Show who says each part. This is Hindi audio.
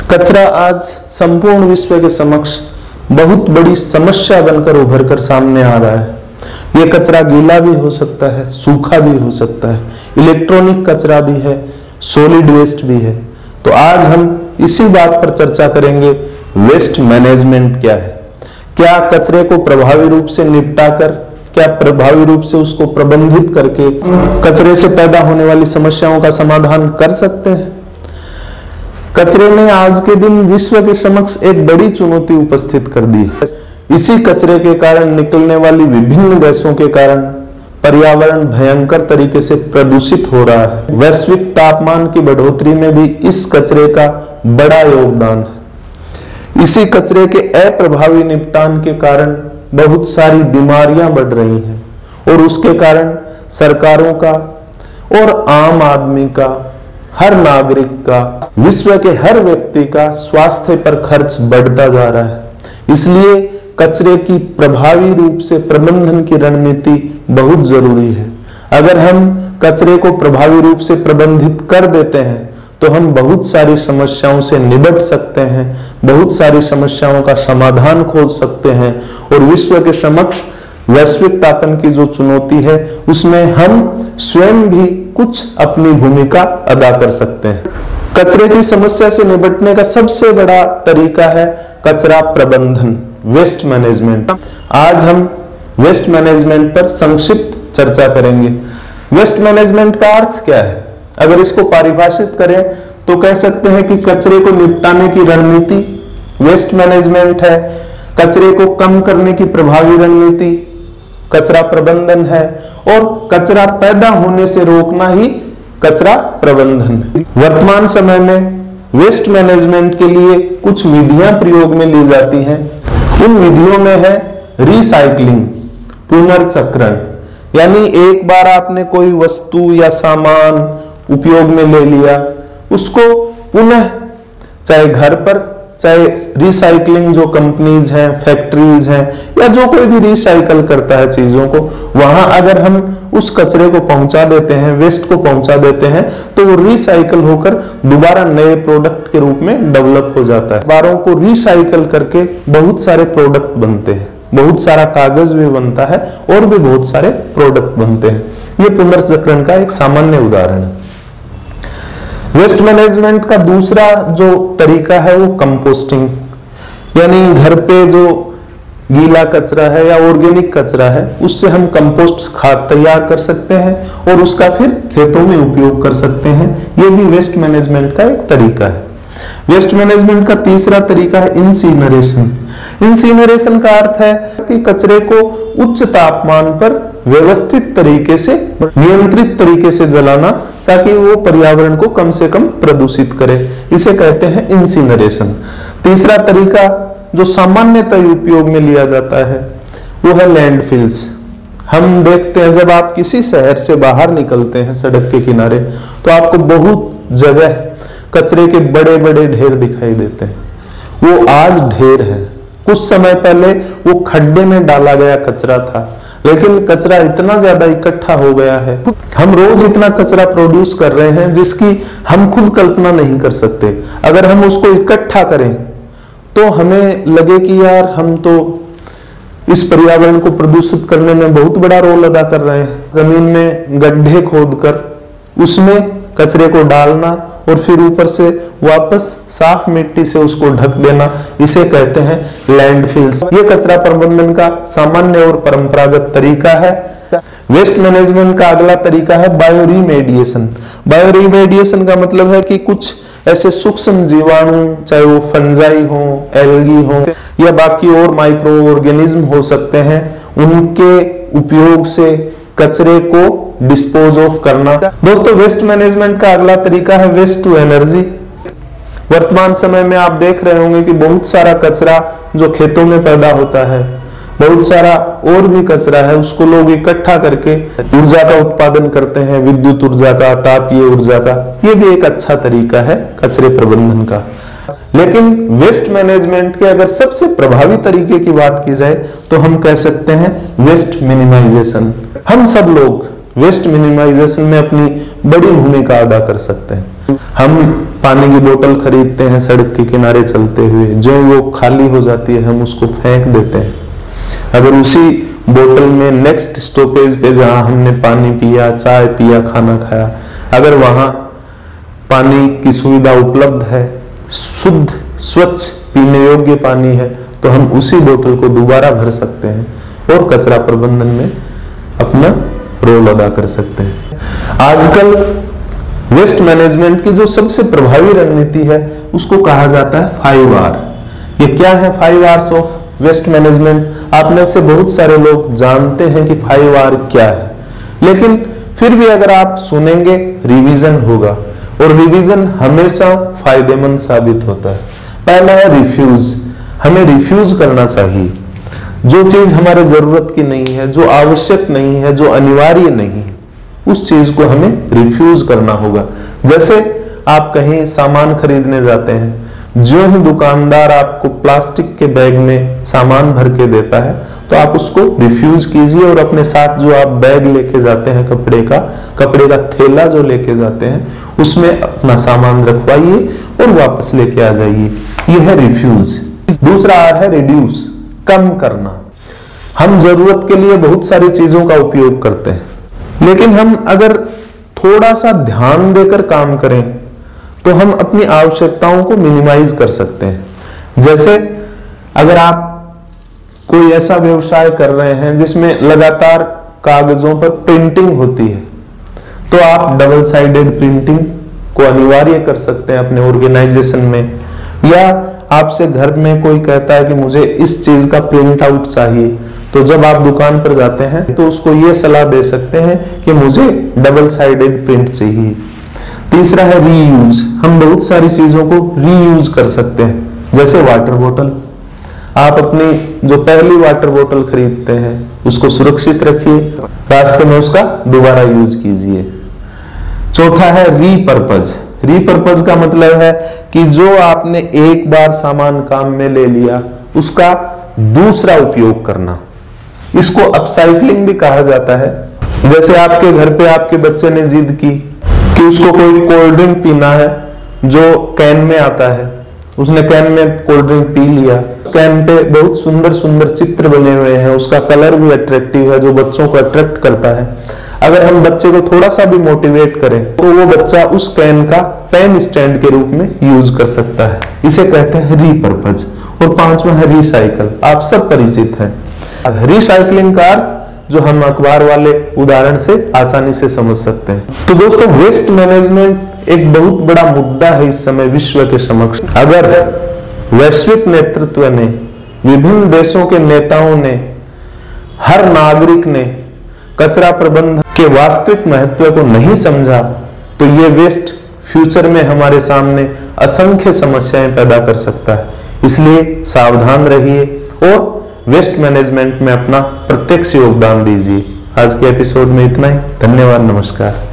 Speaker 1: कचरा आज संपूर्ण विश्व के समक्ष बहुत बड़ी समस्या बनकर उभर कर सामने आ रहा है। ये कचरा गीला भी हो सकता है, सूखा भी हो सकता है, इलेक्ट्रॉनिक कचरा भी है, सॉलिड वेस्ट भी है। तो आज हम इसी बात पर चर्चा करेंगे, वेस्ट मैनेजमेंट क्या है, क्या कचरे को प्रभावी रूप से निपटाकर, क्या प्रभावी रूप से उसको प्रबंधित करके कचरे से पैदा होने वाली समस्याओं का समाधान कर सकते हैं। कचरे ने आज के दिन विश्व के समक्ष एक बड़ी चुनौती उपस्थित कर दी है। इसी कचरे के कारण निकलने वाली विभिन्न गैसों के कारण पर्यावरण भयंकर तरीके से प्रदूषित हो रहा है। वैश्विक तापमान की बढ़ोतरी में भी इस कचरे का बड़ा योगदान है। इसी कचरे के अप्रभावी निपटान के कारण बहुत सारी बीमारियां बढ़ रही हैं और उसके कारण सरकारों का और आम आदमी का, हर नागरिक का, विश्व के हर व्यक्ति का स्वास्थ्य पर खर्च बढ़ता जा रहा है। इसलिए कचरे की प्रभावी रूप से प्रबंधन की रणनीति बहुत जरूरी है। अगर हम कचरे को प्रभावी रूप से प्रबंधित कर देते हैं तो हम बहुत सारी समस्याओं से निपट सकते हैं, बहुत सारी समस्याओं का समाधान खोज सकते हैं और विश्व के समक्ष वैश्विक तापन की जो चुनौती है उसमें हम स्वयं भी कुछ अपनी भूमिका अदा कर सकते हैं। कचरे की समस्या से निपटने का सबसे बड़ा तरीका है कचरा प्रबंधन, वेस्ट मैनेजमेंट। आज हम वेस्ट मैनेजमेंट पर संक्षिप्त चर्चा करेंगे। वेस्ट मैनेजमेंट का अर्थ क्या है? अगर इसको परिभाषित करें तो कह सकते हैं कि कचरे को निपटाने की रणनीति वेस्ट मैनेजमेंट है, कचरे को कम करने की प्रभावी रणनीति कचरा प्रबंधन है और कचरा पैदा होने से रोकना ही कचरा प्रबंधन है। वर्तमान समय में वेस्ट मैनेजमेंट के लिए कुछ विधियां प्रयोग में ली जाती हैं। उन विधियों में है रिसाइकलिंग, पुनर्चक्रण, यानी एक बार आपने कोई वस्तु या सामान उपयोग में ले लिया, उसको पुनः, चाहे घर पर, चाहे रिसाइकलिंग जो कंपनीज हैं, फैक्ट्रीज हैं, या जो कोई भी रिसाइकल करता है चीजों को, वहां अगर हम उस कचरे को पहुंचा देते हैं, वेस्ट को पहुंचा देते हैं, तो वो रिसाइकल होकर दोबारा नए प्रोडक्ट के रूप में डेवलप हो जाता है। बारों को रिसाइकल करके बहुत सारे प्रोडक्ट बनते हैं, बहुत सारा कागज भी बनता है और भी बहुत सारे प्रोडक्ट बनते हैं। ये पुनर्चक्रण का एक सामान्य उदाहरण है। वेस्ट मैनेजमेंट का दूसरा जो तरीका है वो कंपोस्टिंग, यानी घर पे जो गीला कचरा है या ऑर्गेनिक कचरा है उससे हम कंपोस्ट खाद तैयार कर सकते हैं और उसका फिर खेतों में उपयोग कर सकते हैं। ये भी वेस्ट मैनेजमेंट का एक तरीका है। वेस्ट मैनेजमेंट का तीसरा तरीका है इंसिनरेशन। इंसिनरेशन का अर्थ है कि कचरे को उच्च तापमान पर व्यवस्थित तरीके से, नियंत्रित तरीके से जलाना ताकि वो पर्यावरण को कम से कम प्रदूषित करे। इसे कहते हैं इंसिनरेशन। तीसरा तरीका जो सामान्यतः उपयोग में लिया जाता है वो है लैंडफिल्स। हम देखते हैं जब आप किसी शहर से बाहर निकलते हैं सड़क के किनारे तो आपको बहुत जगह कचरे के बड़े बड़े ढेर दिखाई देते हैं। वो आज ढेर है, कुछ समय पहले वो खड्डे में डाला गया कचरा था, लेकिन कचरा इतना ज्यादा इकट्ठा हो गया है, हम रोज इतना कचरा प्रोड्यूस कर रहे हैं जिसकी हम खुद कल्पना नहीं कर सकते। अगर हम उसको इकट्ठा करें तो हमें लगे कि यार हम तो इस पर्यावरण को प्रदूषित करने में बहुत बड़ा रोल अदा कर रहे हैं। जमीन में गड्ढे खोदकर उसमें कचरे को डालना और फिर ऊपर से वापस साफ मिट्टी से उसको ढक देना, इसे कहते हैं लैंडफिल्स। ये कचरा प्रबंधन का सामान्य और परंपरागत तरीका है। वेस्ट मैनेजमेंट का अगला तरीका है बायोरीमेडिएशन। बायोरीमेडिएशन का मतलब है कि कुछ ऐसे सूक्ष्म जीवाणु, चाहे वो फंजाई हो, एल्गी हो या बाकी और माइक्रो ऑर्गेनिज्म हो सकते हैं, उनके उपयोग से कचरे को डिस्पोज ऑफ करना। दोस्तों, वेस्ट मैनेजमेंट का अगला तरीका है वेस्ट टू एनर्जी। वर्तमान समय में आप देख रहे होंगे कि बहुत सारा कचरा जो खेतों में पैदा होता है, बहुत सारा और भी कचरा है, उसको लोग इकट्ठा करके ऊर्जा का उत्पादन करते हैं, विद्युत ऊर्जा का, तापीय ऊर्जा का। ये भी एक अच्छा तरीका है कचरे प्रबंधन का। लेकिन वेस्ट मैनेजमेंट के अगर सबसे प्रभावी तरीके की बात की जाए तो हम कह सकते हैं वेस्ट मिनिमाइजेशन। हम सब लोग वेस्ट मिनिमाइजेशन में अपनी बड़ी भूमिका अदा कर सकते हैं। हम पानी की बोतल खरीदते हैं सड़क के किनारे चलते हुए, जो वो खाली हो जाती है हम उसको फेंक देते हैं। अगर उसी बोतल में नेक्स्ट स्टॉपेज पे जहां हमने पानी पिया, चाय पिया, खाना खाया, अगर वहां पानी की सुविधा उपलब्ध है, शुद्ध स्वच्छ पीने योग्य पानी है, तो हम उसी बोतल को दोबारा भर सकते हैं और कचरा प्रबंधन में अपना रोल अदा कर सकते हैं। आजकल वेस्ट मैनेजमेंट की जो सबसे प्रभावी रणनीति है उसको कहा जाता है 5R। ये क्या है 5Rs ऑफ वेस्ट मैनेजमेंट? आप में से बहुत सारे लोग जानते हैं कि 5R क्या है, लेकिन फिर भी अगर आप सुनेंगे रिवीजन होगा, और रिवीजन हमेशा फायदेमंद साबित होता है। पहला है रिफ्यूज। हमें रिफ्यूज करना चाहिए। जो चीज हमारे जरूरत की नहीं है, जो आवश्यक नहीं है, जो अनिवार्य नहीं है, उस चीज को हमें रिफ्यूज करना होगा। जैसे आप कहीं सामान खरीदने जाते हैं, जो ही दुकानदार आपको प्लास्टिक के बैग में सामान भर के देता है तो आप उसको रिफ्यूज कीजिए और अपने साथ जो आप बैग लेके जाते हैं, कपड़े का थैला जो लेके जाते हैं, उसमें अपना सामान रखवाइए और वापस लेके आ जाइए। यह है रिफ्यूज। दूसरा आर है रिड्यूस, कम करना। हम जरूरत के लिए बहुत सारी चीजों का उपयोग करते हैं, लेकिन हम अगर थोड़ा सा ध्यान देकर काम करें तो हम अपनी आवश्यकताओं को मिनिमाइज कर सकते हैं। जैसे अगर आप कोई ऐसा व्यवसाय कर रहे हैं जिसमें लगातार कागजों पर प्रिंटिंग होती है, तो आप डबल साइडेड प्रिंटिंग को अनिवार्य कर सकते हैं अपने ऑर्गेनाइजेशन में। या आपसे घर में कोई कहता है कि मुझे इस चीज का प्रिंट आउट चाहिए, तो जब आप दुकान पर जाते हैं तो उसको यह सलाह दे सकते हैं कि मुझे डबल साइडेड प्रिंट चाहिए। तीसरा है रीयूज। हम बहुत सारी चीजों को रीयूज कर सकते हैं, जैसे वाटर बोतल। आप अपनी जो पहली वाटर बोतल खरीदते हैं उसको सुरक्षित रखिए, रास्ते में उसका दोबारा यूज कीजिए। चौथा है रीपर्पज। रीपर्पज का मतलब है कि जो आपने एक बार सामान काम में ले लिया उसका दूसरा उपयोग करना। इसको अपसाइक्लिंग भी कहा जाता है। जैसे आपके घर पे आपके बच्चे ने जिद की कि उसको कोई कोल्ड ड्रिंक पीना है जो कैन में आता है, उसने कैन में कोल्ड ड्रिंक पी लिया। कैन पे बहुत सुंदर सुंदर चित्र बने हुए हैं, उसका कलर भी अट्रैक्टिव है जो बच्चों को अट्रैक्ट करता है। अगर हम बच्चे को थोड़ा सा भी मोटिवेट करें तो वो बच्चा उस कैन का पेन स्टैंड के रूप में यूज कर सकता है। इसे कहते हैं रीपर्पज। और पांचवा है रिसाइकल। आप सब परिचित हैं। रिसाइकलिंग का अर्थ जो हम अखबार वाले उदाहरण से आसानी से समझ सकते हैं। तो दोस्तों, वेस्ट मैनेजमेंट एक बहुत बड़ा मुद्दा है इस समय विश्व के समक्ष। अगर वैश्विक नेतृत्व ने, विभिन्न देशों के नेताओं ने, हर नागरिक ने कचरा प्रबंधन के वास्तविक महत्व को नहीं समझा तो ये वेस्ट फ्यूचर में हमारे सामने असंख्य समस्याएं पैदा कर सकता है। इसलिए सावधान रहिए और वेस्ट मैनेजमेंट में अपना प्रत्यक्ष योगदान दीजिए। आज के एपिसोड में इतना ही। धन्यवाद, नमस्कार।